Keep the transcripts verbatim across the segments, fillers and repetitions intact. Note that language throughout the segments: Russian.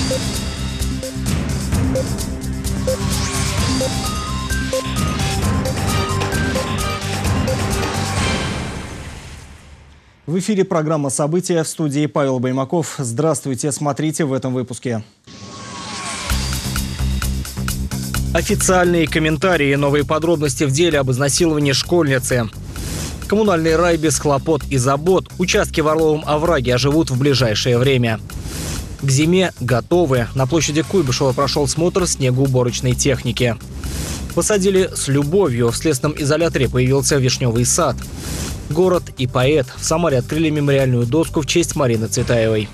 В эфире программа «События», в студии Павел Баймаков. Здравствуйте, смотрите в этом выпуске. Официальные комментарии, новые подробности в деле об изнасиловании школьницы. Коммунальный рай без хлопот и забот. Участки в Орловом овраге оживут в ближайшее время. К зиме готовы. На площади Куйбышева прошел смотр снегоуборочной техники. Посадили с любовью. В следственном изоляторе появился вишневый сад. Город и поэт. В Самаре открыли мемориальную доску в честь Марины Цветаевой.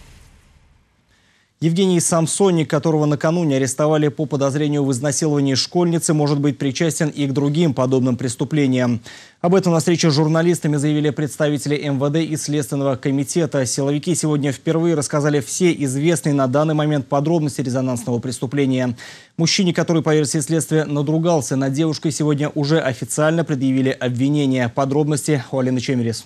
Евгений Самсоник, которого накануне арестовали по подозрению в изнасиловании школьницы, может быть причастен и к другим подобным преступлениям. Об этом на встрече с журналистами заявили представители эм вэ дэ и Следственного комитета. Силовики сегодня впервые рассказали все известные на данный момент подробности резонансного преступления. Мужчине, который, по версии следствия, надругался над девушкой, сегодня уже официально предъявили обвинения. Подробности у Алины Чемерис.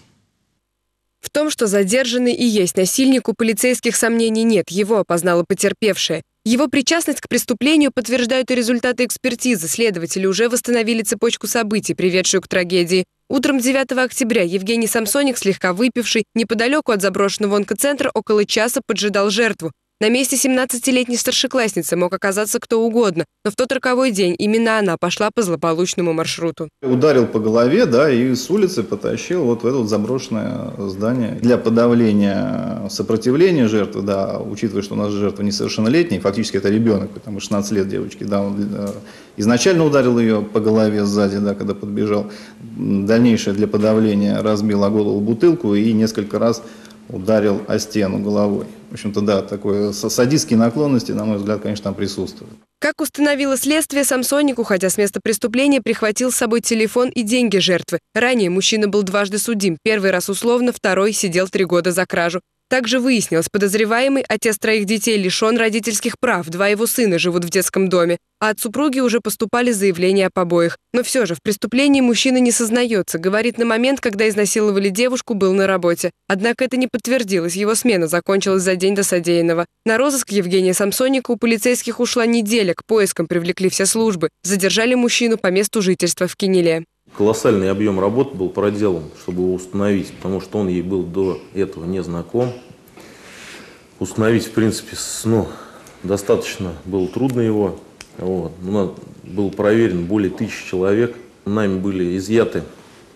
В том, что задержанный и есть насильник, у полицейских сомнений нет. Его опознала потерпевшая. Его причастность к преступлению подтверждают и результаты экспертизы. Следователи уже восстановили цепочку событий, приведшую к трагедии. Утром девятого октября Евгений Самсоник, слегка выпивший, неподалеку от заброшенного онкоцентра около часа поджидал жертву. На месте семнадцатилетней старшеклассницы мог оказаться кто угодно, но в тот роковой день именно она пошла по злополучному маршруту. Ударил по голове, да, и с улицы потащил вот в это вот заброшенное здание. Для подавления сопротивления жертвы, да, учитывая, что у нас жертва несовершеннолетняя, фактически это ребенок, потому что шестнадцать лет девочки, да, он изначально ударил ее по голове сзади, да, когда подбежал. Дальнейшее для подавления разбил о голову бутылку и несколько раз ударил о стену головой. В общем-то, да, такое садистские наклонности, на мой взгляд, конечно, там присутствуют. Как установило следствие, Самсоник, уходя с места преступления, прихватил с собой телефон и деньги жертвы. Ранее мужчина был дважды судим. Первый раз условно, второй сидел три года за кражу. Также выяснилось, подозреваемый, отец троих детей, лишен родительских прав. Два его сына живут в детском доме. А от супруги уже поступали заявления о побоях. Но все же в преступлении мужчина не сознается. Говорит, на момент, когда изнасиловали девушку, был на работе. Однако это не подтвердилось. Его смена закончилась за день до содеянного. На розыск Евгения Самсоника у полицейских ушла неделя. К поискам привлекли все службы. Задержали мужчину по месту жительства в Кинеле. Колоссальный объем работы был проделан, чтобы его установить, потому что он ей был до этого не знаком. Установить, в принципе, ну, достаточно было трудно его. Вот. Был проверен более тысячи человек. Нами были изъяты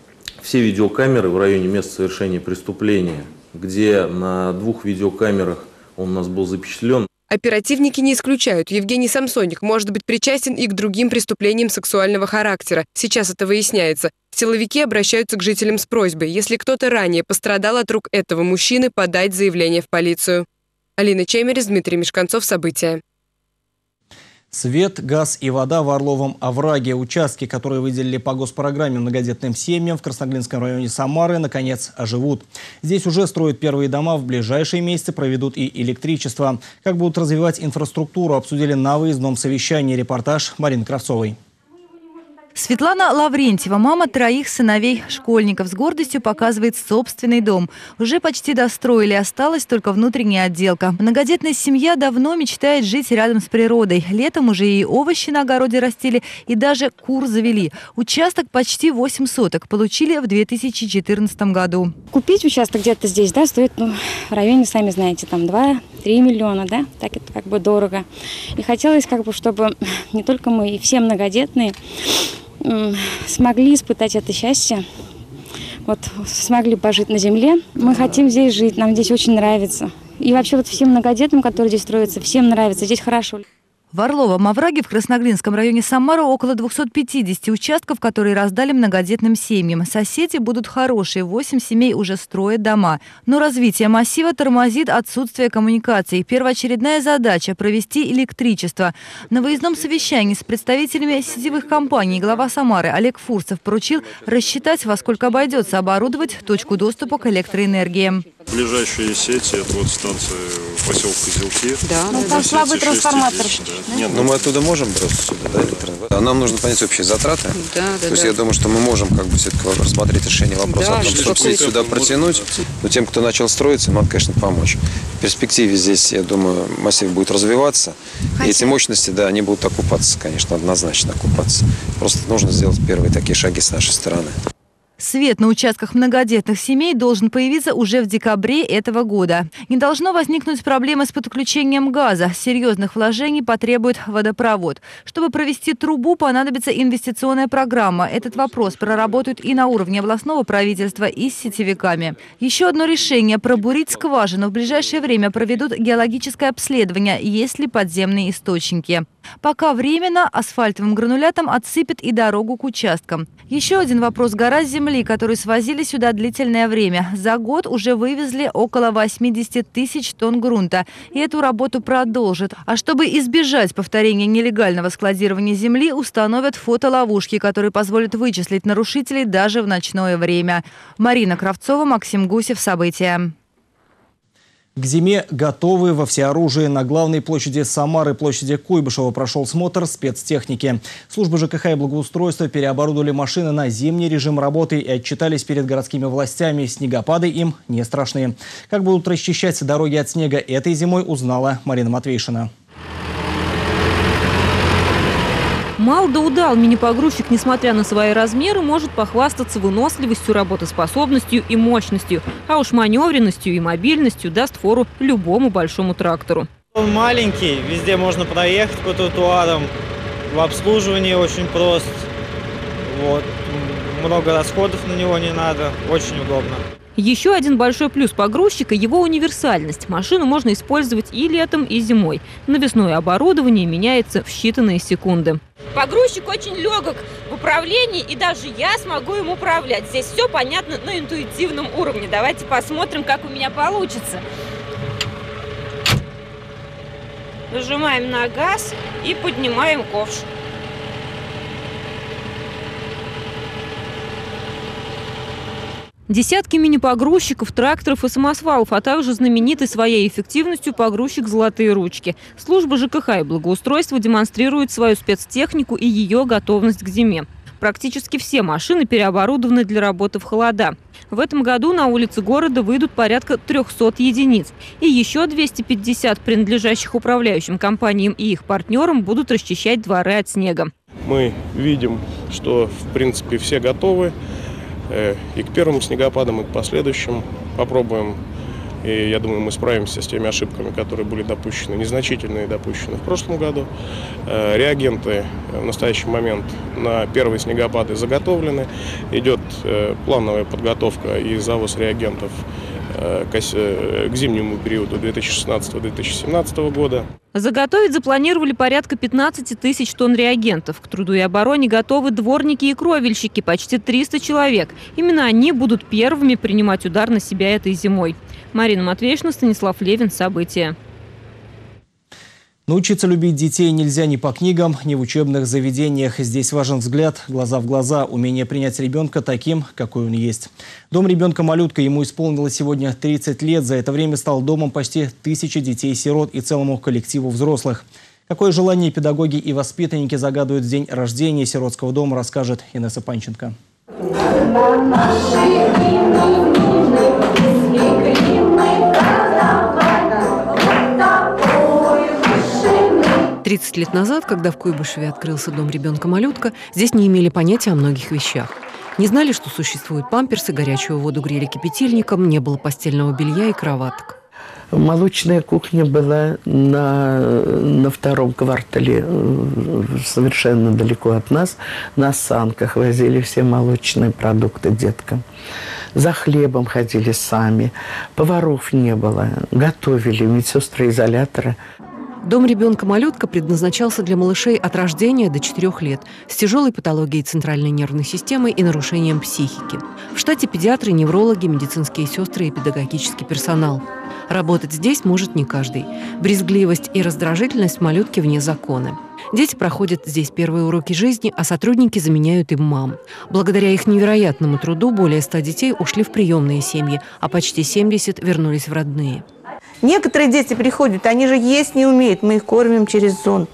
все видеокамеры в районе места совершения преступления, где на двух видеокамерах он у нас был запечатлен. Оперативники не исключают, Евгений Самсоник может быть причастен и к другим преступлениям сексуального характера. Сейчас это выясняется. Силовики обращаются к жителям с просьбой, если кто-то ранее пострадал от рук этого мужчины, подать заявление в полицию. Алина Чемерис, Дмитрий Мешканцов. События. Свет, газ и вода в Орловом овраге. Участки, которые выделили по госпрограмме многодетным семьям в Красноглинском районе Самары, наконец оживут. Здесь уже строят первые дома, в ближайшие месяцы проведут и электричество. Как будут развивать инфраструктуру, обсудили на выездном совещании. Репортаж Марины Кравцовой. Светлана Лаврентьева, мама троих сыновей школьников, с гордостью показывает собственный дом. Уже почти достроили, осталась только внутренняя отделка. Многодетная семья давно мечтает жить рядом с природой. Летом уже и овощи на огороде растили, и даже кур завели. Участок почти восемь соток получили в две тысячи четырнадцатом году. Купить участок где-то здесь, да, стоит, ну, в районе, сами знаете, там два-три миллиона, да, так это как бы дорого. И хотелось, как бы, чтобы не только мы, и все многодетные смогли испытать это счастье, вот, смогли пожить на земле. Мы хотим здесь жить, нам здесь очень нравится. И вообще вот всем многодетным, которые здесь строятся, всем нравится, здесь хорошо. В Орловом овраге в Красноглинском районе Самары около двухсот пятидесяти участков, которые раздали многодетным семьям. Соседи будут хорошие, восемь семей уже строят дома. Но развитие массива тормозит отсутствие коммуникаций. Первоочередная задача – провести электричество. На выездном совещании с представителями сетевых компаний глава Самары Олег Фурцев поручил рассчитать, во сколько обойдется оборудовать точку доступа к электроэнергии. Ближайшие сети, это вот станция поселок Козелки. Да, ну, там слабый трансформатор. Да. Нет, но мы оттуда можем просто сюда, да, электронный. А нам нужно понять общие затраты. Да, да, То есть да. я думаю, что мы можем как бы все-таки рассмотреть решение вопроса Да, о том, чтобы что сюда протянуть. Но тем, кто начал строиться, надо, конечно, помочь. В перспективе здесь, я думаю, массив будет развиваться. Хотя... И эти мощности, да, они будут окупаться, конечно, однозначно окупаться. Просто нужно сделать первые такие шаги с нашей стороны. Свет на участках многодетных семей должен появиться уже в декабре этого года. Не должно возникнуть проблемы с подключением газа. Серьезных вложений потребует водопровод. Чтобы провести трубу, понадобится инвестиционная программа. Этот вопрос проработают и на уровне областного правительства, и с сетевиками. Еще одно решение – пробурить скважину. В ближайшее время проведут геологическое обследование, есть ли подземные источники. Пока временно асфальтовым гранулятом отсыпят и дорогу к участкам. Еще один вопрос – гора земли, которую свозили сюда длительное время. За год уже вывезли около восьмидесяти тысяч тонн грунта. И эту работу продолжат. А чтобы избежать повторения нелегального складирования земли, установят фотоловушки, которые позволят вычислить нарушителей даже в ночное время. Марина Кравцова, Максим Гусев. События. К зиме готовы во всеоружии. На главной площади Самары, площади Куйбышева, прошел смотр спецтехники. Службы ЖКХ и благоустройства переоборудовали машины на зимний режим работы и отчитались перед городскими властями. Снегопады им не страшные. Как будут расчищать дороги от снега этой зимой, узнала Марина Матвейшина. Мал да удал, мини-погрузчик, несмотря на свои размеры, может похвастаться выносливостью, работоспособностью и мощностью. А уж маневренностью и мобильностью даст фору любому большому трактору. Он маленький, везде можно проехать по тротуарам. В обслуживании очень прост. Вот. Много расходов на него не надо. Очень удобно. Еще один большой плюс погрузчика – его универсальность. Машину можно использовать и летом, и зимой. Навесное оборудование меняется в считанные секунды. Погрузчик очень легок в управлении, и даже я смогу им управлять. Здесь все понятно на интуитивном уровне. Давайте посмотрим, как у меня получится. Нажимаем на газ и поднимаем ковш. Десятки мини-погрузчиков, тракторов и самосвалов, а также знаменитый своей эффективностью погрузчик «Золотые ручки». Служба ЖКХ и благоустройства демонстрирует свою спецтехнику и ее готовность к зиме. Практически все машины переоборудованы для работы в холода. В этом году на улицы города выйдут порядка трёхсот единиц. И еще двести пятьдесят, принадлежащих управляющим компаниям и их партнерам, будут расчищать дворы от снега. Мы видим, что в принципе все готовы. И к первым снегопадам, и к последующим попробуем. И я думаю, мы справимся с теми ошибками, которые были допущены, незначительные допущены в прошлом году. Реагенты в настоящий момент на первые снегопады заготовлены. Идет плановая подготовка и завоз реагентов к зимнему периоду две тысячи шестнадцатого — две тысячи семнадцатого года. Заготовить запланировали порядка пятнадцати тысяч тонн реагентов. К труду и обороне готовы дворники и кровельщики, почти триста человек. Именно они будут первыми принимать удар на себя этой зимой. Марина Матвейшина, Станислав Левин. События. Научиться любить детей нельзя ни по книгам, ни в учебных заведениях. Здесь важен взгляд, глаза в глаза, умение принять ребенка таким, какой он есть. Дом ребенка «Малютка», ему исполнилось сегодня тридцать лет. За это время стал домом почти тысячи детей-сирот и целому коллективу взрослых. Какое желание педагоги и воспитанники загадывают в день рождения сиротского дома, расскажет Инесса Панченко. тридцать лет назад, когда в Куйбышеве открылся дом ребенка-малютка, здесь не имели понятия о многих вещах. Не знали, что существуют памперсы, горячую воду грели кипятильником, не было постельного белья и кроваток. Молочная кухня была на, на втором квартале, совершенно далеко от нас. На санках возили все молочные продукты деткам. За хлебом ходили сами. Поваров не было. Готовили медсестры изолятора. Дом ребенка-малютка предназначался для малышей от рождения до четырёх лет с тяжелой патологией центральной нервной системы и нарушением психики. В штате педиатры, неврологи, медицинские сестры и педагогический персонал. Работать здесь может не каждый. Брезгливость и раздражительность малютки вне закона. Дети проходят здесь первые уроки жизни, а сотрудники заменяют им мам. Благодаря их невероятному труду более ста детей ушли в приемные семьи, а почти семьдесят вернулись в родные. Некоторые дети приходят, они же есть не умеют, мы их кормим через зонд.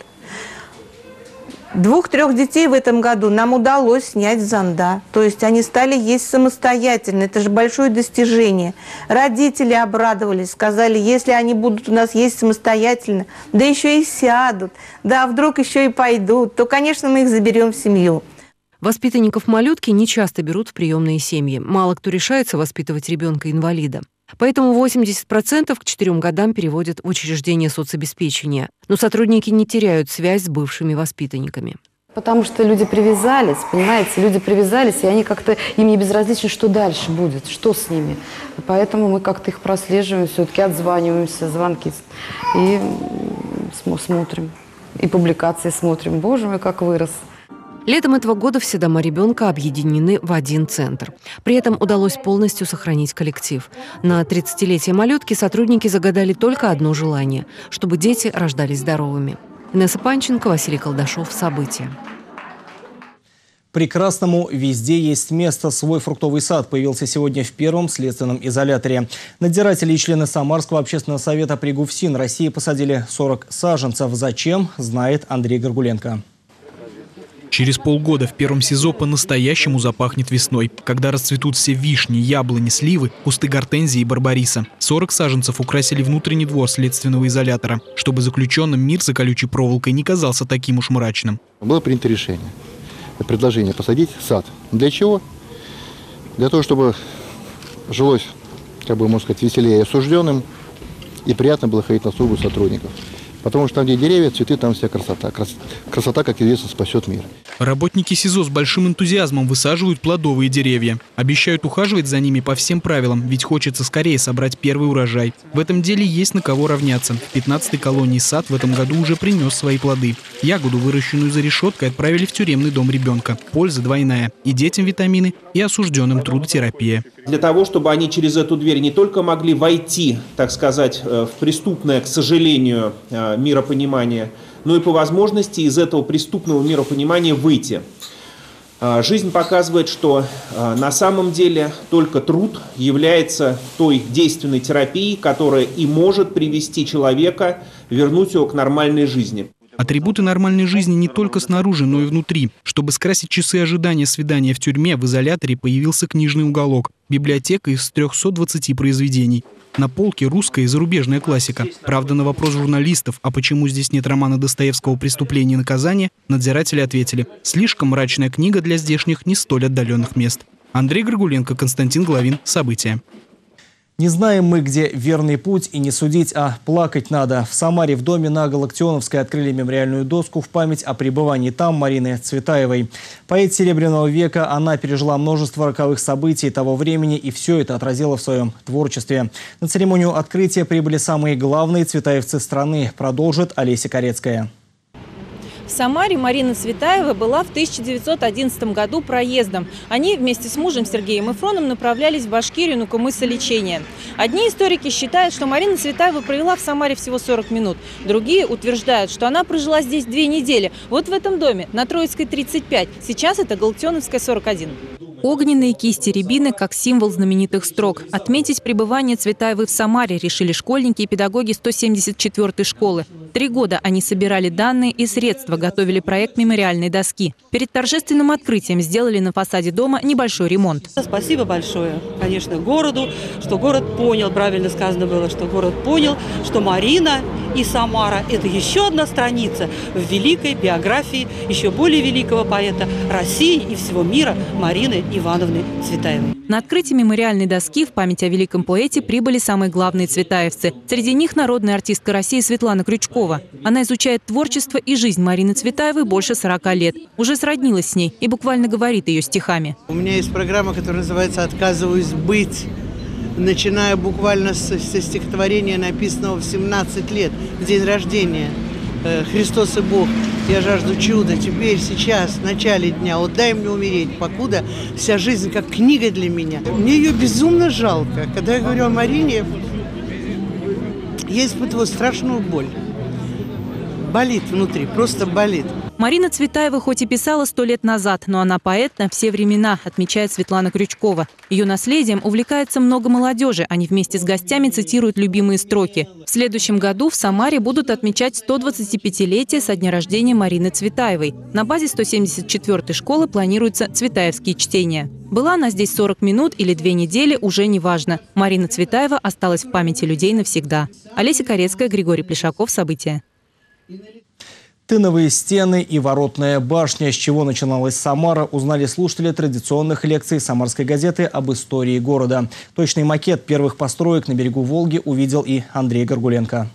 Двух-трех детей в этом году нам удалось снять с зонда. То есть они стали есть самостоятельно. Это же большое достижение. Родители обрадовались, сказали, если они будут у нас есть самостоятельно, да еще и сядут, да вдруг еще и пойдут, то, конечно, мы их заберем в семью. Воспитанников малютки не часто берут в приемные семьи. Мало кто решается воспитывать ребенка-инвалида. Поэтому восемьдесят процентов к четырем годам переводят в учреждение соцобеспечения. Но сотрудники не теряют связь с бывшими воспитанниками. Потому что люди привязались, понимаете, люди привязались, и они как-то, им не безразлично, что дальше будет, что с ними. Поэтому мы как-то их прослеживаем, все-таки отзваниваемся, звонки, и смотрим, и публикации смотрим. Боже мой, как вырос. Летом этого года все дома ребенка объединены в один центр. При этом удалось полностью сохранить коллектив. На тридцатилетие малютки сотрудники загадали только одно желание – чтобы дети рождались здоровыми. Инесса Панченко, Василий Колдашов. События. Прекрасному везде есть место. Свой фруктовый сад появился сегодня в первом следственном изоляторе. Надзиратели и члены Самарского общественного совета при ГУФСИН России посадили сорок саженцев. Зачем, знает Андрей Горгуленко. Через полгода в первом СИЗО по-настоящему запахнет весной, когда расцветут все вишни, яблони, сливы, кусты гортензии и барбариса. сорок саженцев украсили внутренний двор следственного изолятора, чтобы заключенным мир за колючей проволокой не казался таким уж мрачным. Было принято решение, предложение посадить сад. Для чего? Для того, чтобы жилось, как бы, можно сказать, веселее осужденным и приятно было ходить на службу сотрудников. Потому что там, где деревья, цветы, там вся красота. Красота, как известно, спасет мир. Работники СИЗО с большим энтузиазмом высаживают плодовые деревья. Обещают ухаживать за ними по всем правилам, ведь хочется скорее собрать первый урожай. В этом деле есть на кого равняться. В пятнадцатой колонии сад в этом году уже принес свои плоды. Ягоду, выращенную за решеткой, отправили в тюремный дом ребенка. Польза двойная. И детям витамины, и осужденным трудотерапия. Для того, чтобы они через эту дверь не только могли войти, так сказать, в преступное, к сожалению, миропонимание, но и по возможности из этого преступного миропонимания выйти. Жизнь показывает, что на самом деле только труд является той действенной терапией, которая и может привести человека, вернуть его к нормальной жизни. Атрибуты нормальной жизни не только снаружи, но и внутри. Чтобы скрасить часы ожидания свидания в тюрьме, в изоляторе появился книжный уголок. Библиотека из трёхсот двадцати произведений. На полке русская и зарубежная классика. Правда, на вопрос журналистов, а почему здесь нет романа Достоевского «Преступление и наказание», надзиратели ответили: слишком мрачная книга для здешних не столь отдаленных мест. Андрей Горгуленко, Константин Главин. События. Не знаем мы, где верный путь, и не судить, а плакать надо. В Самаре в доме на Галактионовской открыли мемориальную доску в память о пребывании там Марины Цветаевой. Поэт Серебряного века, она пережила множество роковых событий того времени, и все это отразила в своем творчестве. На церемонию открытия прибыли самые главные цветаевцы страны. Продолжит Олеся Корецкая. В Самаре Марина Цветаева была в тысяча девятьсот одиннадцатом году проездом. Они вместе с мужем Сергеем Ифроном направлялись в Башкирию на кумысолечение. Одни историки считают, что Марина Цветаева провела в Самаре всего сорок минут. Другие утверждают, что она прожила здесь две недели. Вот в этом доме, на Троицкой тридцать пять. Сейчас это Галактионовская сорок один. Огненные кисти рябины как символ знаменитых строк. Отметить пребывание Цветаевой в Самаре решили школьники и педагоги сто семьдесят четвёртой школы. Три года они собирали данные и средства, готовили проект мемориальной доски. Перед торжественным открытием сделали на фасаде дома небольшой ремонт. Спасибо большое, конечно, городу, что город понял, правильно сказано было, что город понял, что Марина и Самара – это еще одна страница в великой биографии еще более великого поэта России и всего мира Марины Ивановны Цветаевой. На открытие мемориальной доски в память о великом поэте прибыли самые главные цветаевцы. Среди них народная артистка России Светлана Крючкова. Она изучает творчество и жизнь Марины Цветаевой больше сорока лет. Уже сроднилась с ней и буквально говорит ее стихами. У меня есть программа, которая называется «Отказываюсь быть». Начиная буквально со, со стихотворения, написанного в семнадцать лет, в день рождения. «Христос и Бог, я жажду чуда, теперь, сейчас, в начале дня, вот дай мне умереть, покуда вся жизнь как книга для меня». Мне ее безумно жалко. Когда я говорю о Марине, я испытываю страшную боль. болит внутри, просто болит. Марина Цветаева хоть и писала сто лет назад, но она поэт на все времена, отмечает Светлана Крючкова. Ее наследием увлекается много молодежи. Они вместе с гостями цитируют любимые строки. В следующем году в Самаре будут отмечать сто двадцатипятилетие со дня рождения Марины Цветаевой. На базе сто семьдесят четвёртой школы планируются цветаевские чтения. Была она здесь сорок минут или две недели, уже не важно. Марина Цветаева осталась в памяти людей навсегда. Олеся Корецкая, Григорий Плешаков. События. Тыновые стены и воротная башня. С чего начиналась Самара, узнали слушатели традиционных лекций «Самарской газеты» об истории города. Точный макет первых построек на берегу Волги увидел и Андрей Горгуленко.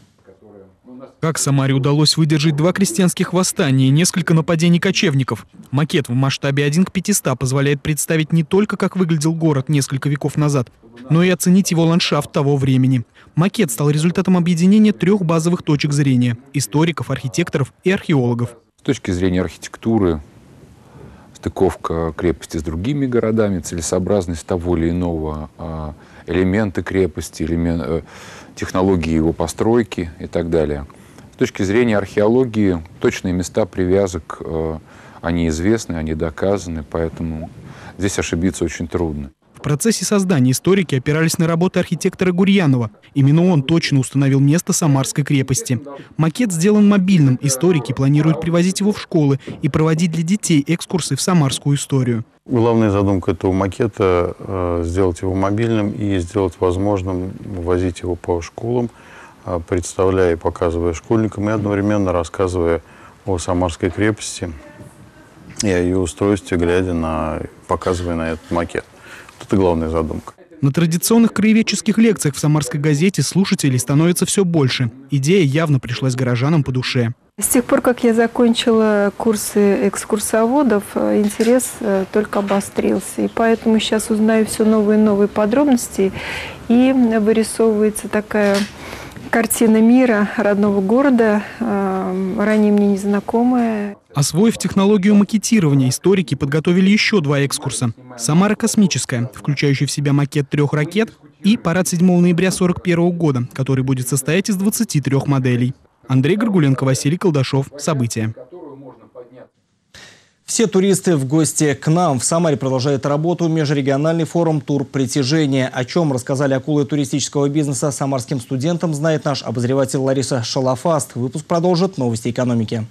Как Самаре удалось выдержать два крестьянских восстания и несколько нападений кочевников? Макет в масштабе один к пятистам позволяет представить не только, как выглядел город несколько веков назад, но и оценить его ландшафт того времени. Макет стал результатом объединения трех базовых точек зрения – историков, архитекторов и археологов. С точки зрения архитектуры, стыковка крепости с другими городами, целесообразность того или иного элемента крепости, элемент, технологии его постройки и так далее. С точки зрения археологии, точные места привязок, они известны, они доказаны, поэтому здесь ошибиться очень трудно. В процессе создания историки опирались на работы архитектора Гурьянова. Именно он точно установил место Самарской крепости. Макет сделан мобильным. Историки планируют привозить его в школы и проводить для детей экскурсы в самарскую историю. Главная задумка этого макета – сделать его мобильным и сделать возможным возить его по школам, представляя и показывая школьникам, и одновременно рассказывая о Самарской крепости и о ее устройстве, глядя на, показывая на этот макет. Это главная задумка. На традиционных краеведческих лекциях в «Самарской газете» слушателей становится все больше. Идея явно пришлась горожанам по душе. С тех пор, как я закончила курсы экскурсоводов, интерес только обострился. И поэтому сейчас узнаю все новые и новые подробности. И вырисовывается такая картина мира родного города, ранее мне незнакомая. Освоив технологию макетирования, историки подготовили еще два экскурса. «Самара космическая», включающая в себя макет трех ракет, и парад седьмого ноября сорок первого года, который будет состоять из двадцати трёх моделей. Андрей Горгуленко, Василий Колдашов. События. Все туристы в гости к нам. В Самаре продолжает работу межрегиональный форум «Тур притяжения». О чем рассказали акулы туристического бизнеса самарским студентам, знает наш обозреватель Лариса Шалафаст. Выпуск продолжит новости экономики.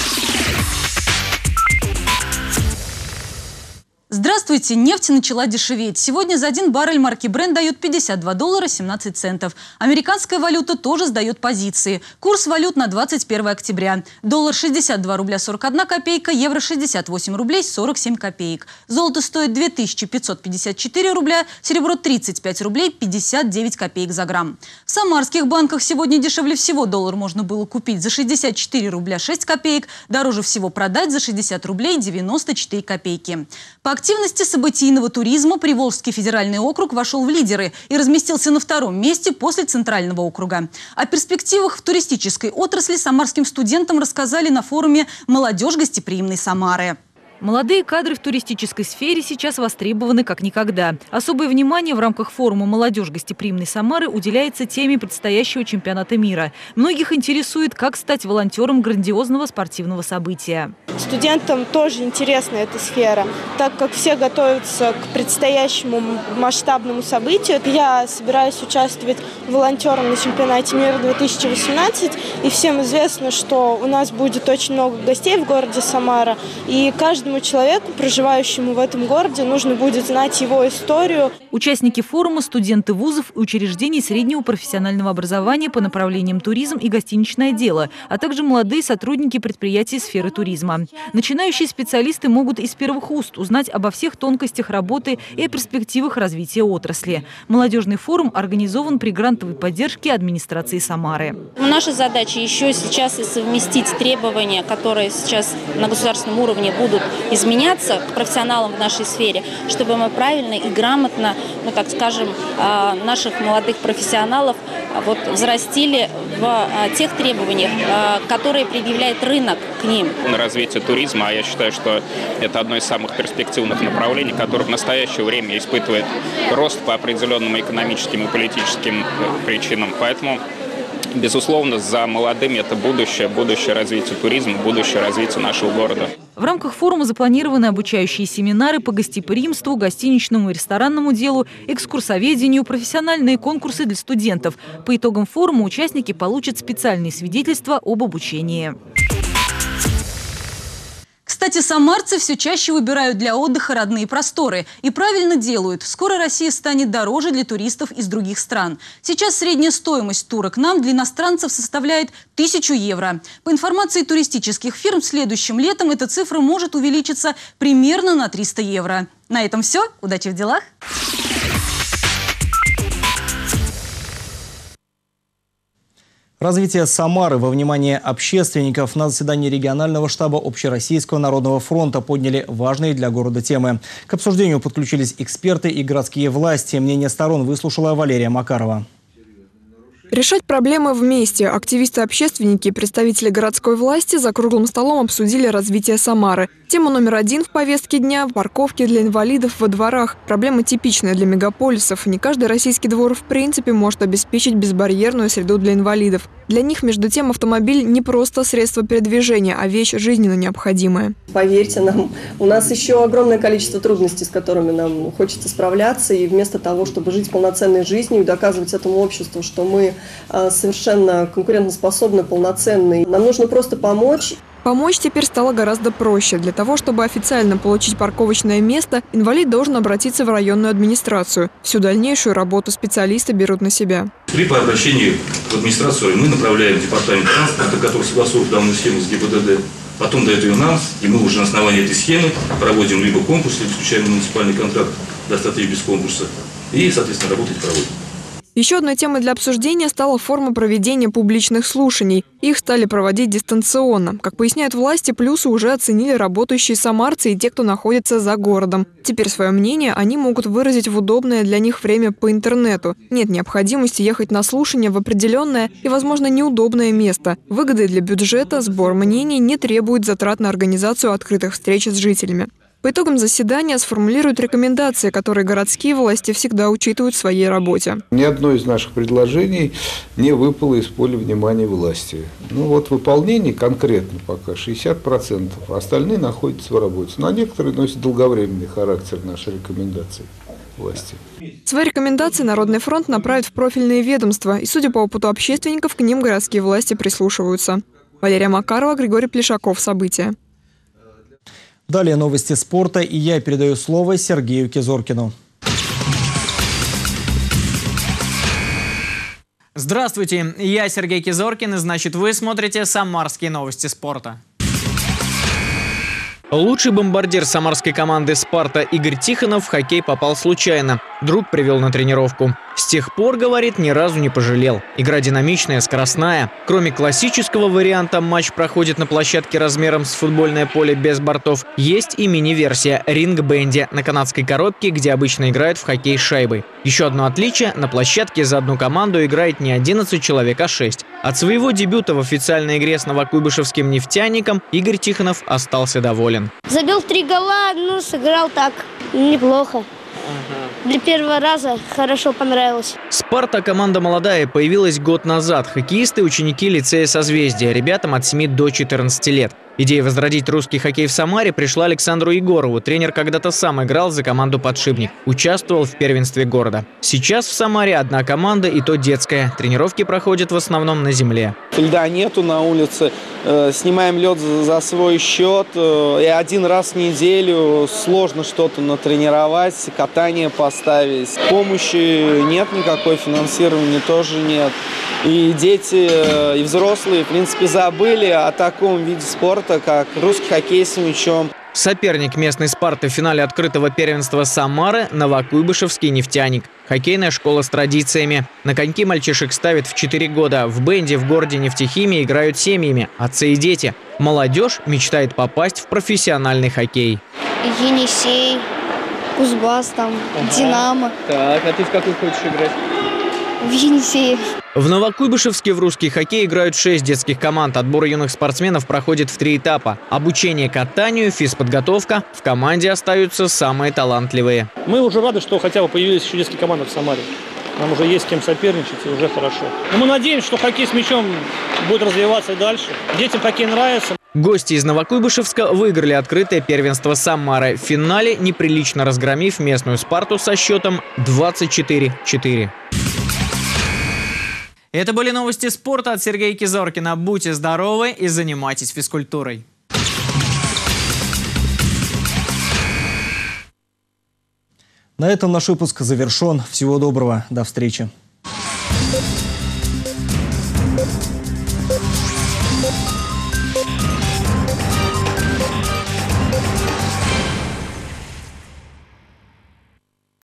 Здравствуйте! Нефть начала дешеветь. Сегодня за один баррель марки Brent дают пятьдесят два доллара семнадцать центов. Американская валюта тоже сдает позиции. Курс валют на двадцать первое октября. Доллар шестьдесят два рубля сорок одна копейка, евро шестьдесят восемь рублей сорок семь копеек. Золото стоит две тысячи пятьсот пятьдесят четыре рубля, серебро тридцать пять рублей пятьдесят девять копеек за грамм. В самарских банках сегодня дешевле всего доллар можно было купить за шестьдесят четыре рубля шесть копеек, дороже всего продать за шестьдесят рублей девяносто четыре копейки. По активности событийного туризма Приволжский федеральный округ вошел в лидеры и разместился на втором месте после Центрального округа. О перспективах в туристической отрасли самарским студентам рассказали на форуме «Молодежь гостеприимной Самары». Молодые кадры в туристической сфере сейчас востребованы как никогда. Особое внимание в рамках форума «Молодежь гостеприимной Самары» уделяется теме предстоящего чемпионата мира. Многих интересует, как стать волонтером грандиозного спортивного события. Студентам тоже интересна эта сфера, так как все готовятся к предстоящему масштабному событию. Я собираюсь участвовать волонтером на чемпионате мира две тысячи восемнадцать. И всем известно, что у нас будет очень много гостей в городе Самара. И каждому человеку, проживающему в этом городе, нужно будет знать его историю. Участники форума – студенты вузов и учреждений среднего профессионального образования по направлениям туризм и гостиничное дело, а также молодые сотрудники предприятий сферы туризма. Начинающие специалисты могут из первых уст узнать обо всех тонкостях работы и о перспективах развития отрасли. Молодежный форум организован при грантовой поддержке администрации Самары. Наша задача еще сейчас и совместить требования, которые сейчас на государственном уровне будут изменяться к профессионалам в нашей сфере, чтобы мы правильно и грамотно, ну так скажем, наших молодых профессионалов вот взрастили в тех требованиях, которые предъявляет рынок к ним. На развитие туризма, а я считаю, что это одно из самых перспективных направлений, которое в настоящее время испытывает рост по определенным экономическим и политическим причинам. Поэтому безусловно, за молодыми это будущее, будущее развития туризма, будущее развития нашего города. В рамках форума запланированы обучающие семинары по гостеприимству, гостиничному и ресторанному делу, экскурсоведению, профессиональные конкурсы для студентов. По итогам форума участники получат специальные свидетельства об обучении. Кстати, самарцы все чаще выбирают для отдыха родные просторы. И правильно делают. Скоро Россия станет дороже для туристов из других стран. Сейчас средняя стоимость тура к нам для иностранцев составляет тысячу евро. По информации туристических фирм, следующим летом эта цифра может увеличиться примерно на триста евро. На этом все. Удачи в делах! Развитие Самары во внимание общественников. На заседании регионального штаба Общероссийского народного фронта подняли важные для города темы. К обсуждению подключились эксперты и городские власти. Мнение сторон выслушала Валерия Макарова. Решать проблемы вместе. Активисты-общественники и представители городской власти за круглым столом обсудили развитие Самары. Тема номер один в повестке дня – парковки для инвалидов во дворах. Проблема типичная для мегаполисов. Не каждый российский двор в принципе может обеспечить безбарьерную среду для инвалидов. Для них, между тем, автомобиль не просто средство передвижения, а вещь жизненно необходимая. Поверьте нам, у нас еще огромное количество трудностей, с которыми нам хочется справляться. И вместо того, чтобы жить полноценной жизнью и доказывать этому обществу, что мы совершенно конкурентоспособны, полноценны, нам нужно просто помочь. Помочь теперь стало гораздо проще. Для того, чтобы официально получить парковочное место, инвалид должен обратиться в районную администрацию. Всю дальнейшую работу специалисты берут на себя. При по обращении в администрацию мы направляем в департамент транспорта, который согласует данную схему с ГИБДД, потом дает ее нам, и мы уже на основании этой схемы проводим либо конкурс, либо заключаем муниципальный контракт, достаточно без конкурса, и, соответственно, работать проводим. Еще одной темой для обсуждения стала форма проведения публичных слушаний. Их стали проводить дистанционно. Как поясняют власти, плюсы уже оценили работающие самарцы и те, кто находится за городом. Теперь свое мнение они могут выразить в удобное для них время по интернету. Нет необходимости ехать на слушание в определенное и, возможно, неудобное место. Выгоды для бюджета, сбор мнений не требует затрат на организацию открытых встреч с жителями. По итогам заседания сформулируют рекомендации, которые городские власти всегда учитывают в своей работе. Ни одно из наших предложений не выпало из поля внимания власти. Ну вот выполнение конкретно пока шестьдесят процентов, остальные находятся в работе. Но некоторые носят долговременный характер нашей рекомендации власти. Свои рекомендации Народный фронт направит в профильные ведомства, и, судя по опыту общественников, к ним городские власти прислушиваются. Валерия Макарова, Григорий Плешаков. События. Далее новости спорта, и я передаю слово Сергею Кизоркину. Здравствуйте, я Сергей Кизоркин, и значит вы смотрите «Самарские новости спорта». Лучший бомбардир самарской команды «Спарта» Игорь Тихонов в хоккей попал случайно. Друг привел на тренировку. С тех пор, говорит, ни разу не пожалел. Игра динамичная, скоростная. Кроме классического варианта, матч проходит на площадке размером с футбольное поле без бортов. Есть и мини-версия ринг-бенди на канадской коробке, где обычно играют в хоккей с шайбой. Еще одно отличие – на площадке за одну команду играет не одиннадцать человек, а шесть. От своего дебюта в официальной игре с новокуйбышевским «Нефтяником» Игорь Тихонов остался доволен. Забил три гола, ну, сыграл так неплохо. Для первого раза хорошо понравилось. «Спарта» – команда молодая, появилась год назад. Хоккеисты – ученики лицея «Созвездие», ребятам от семи до четырнадцати лет. Идея возродить русский хоккей в Самаре пришла Александру Егорову. Тренер когда-то сам играл за команду «Подшипник». Участвовал в первенстве города. Сейчас в Самаре одна команда, и то детская. Тренировки проходят в основном на земле. Льда нету на улице. Э, снимаем лед за, за свой счет. Э, и один раз в неделю сложно что-то натренировать, катание поставить. Помощи нет никакой, финансирования тоже нет. И дети, э, и взрослые, в принципе, забыли о таком виде спорта, как русский хоккей с мячом. Соперник местной «Спарты» в финале открытого первенства Самары – новокуйбышевский «Нефтяник». Хоккейная школа с традициями. На коньки мальчишек ставят в четыре года. В бенде в городе нефтехимии играют семьями, отцы и дети. Молодежь мечтает попасть в профессиональный хоккей. Енисей, Кузбасс, там, ага. Динамо. Так, а ты в какой хочешь играть? В Енисее. В Новокуйбышевске в русский хоккей играют шесть детских команд. Отбор юных спортсменов проходит в три этапа. Обучение катанию, физподготовка. В команде остаются самые талантливые. Мы уже рады, что хотя бы появились еще детские команды в Самаре. Нам уже есть с кем соперничать, и уже хорошо. Но мы надеемся, что хоккей с мячом будет развиваться и дальше. Детям хоккей нравится. Гости из Новокуйбышевска выиграли открытое первенство Самары. В финале, неприлично разгромив местную «Спарту» со счетом двадцать четыре четыре. Это были новости спорта от Сергея Кизоркина. Будьте здоровы и занимайтесь физкультурой. На этом наш выпуск завершен. Всего доброго. До встречи.